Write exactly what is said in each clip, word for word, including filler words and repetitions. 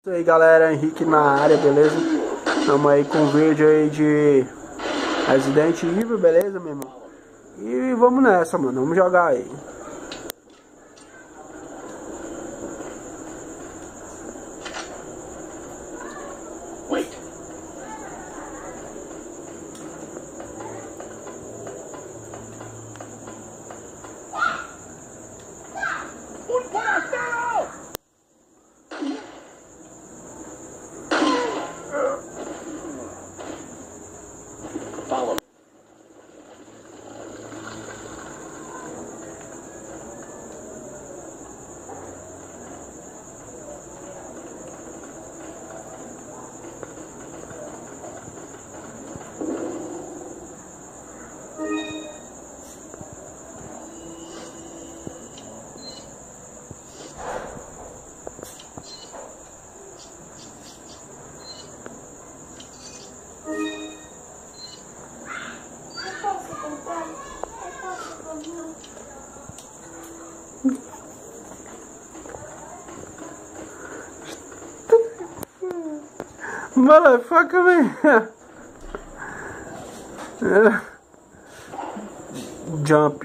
E aí galera, Henrique na área, beleza? Tamo aí com um vídeo aí de Resident Evil, beleza, meu irmão? E vamos nessa, mano, vamos jogar aí. Wait. Un forastero! Follow me. Motherfucker, man. Jump.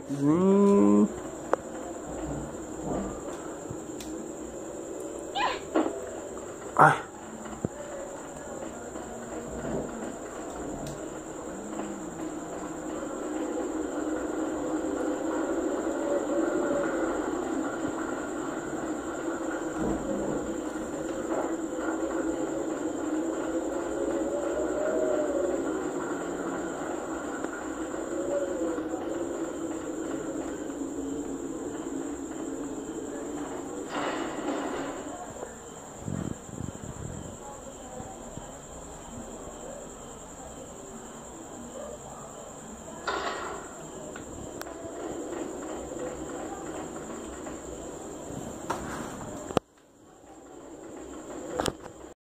Ai.